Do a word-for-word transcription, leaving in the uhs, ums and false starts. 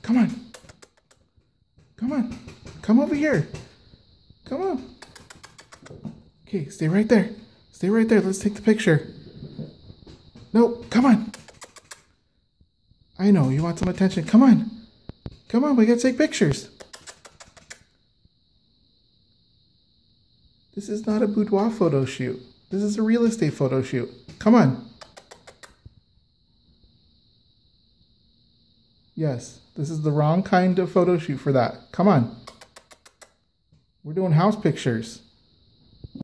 Come on. Come on. Come over here. Come on. Okay, stay right there. Stay right there. Let's take the picture. No, come on. I know, you want some attention. Come on. Come on, we gotta take pictures. This is not a boudoir photo shoot. This is a real estate photo shoot. Come on. Yes, this is the wrong kind of photo shoot for that. Come on. We're doing house pictures.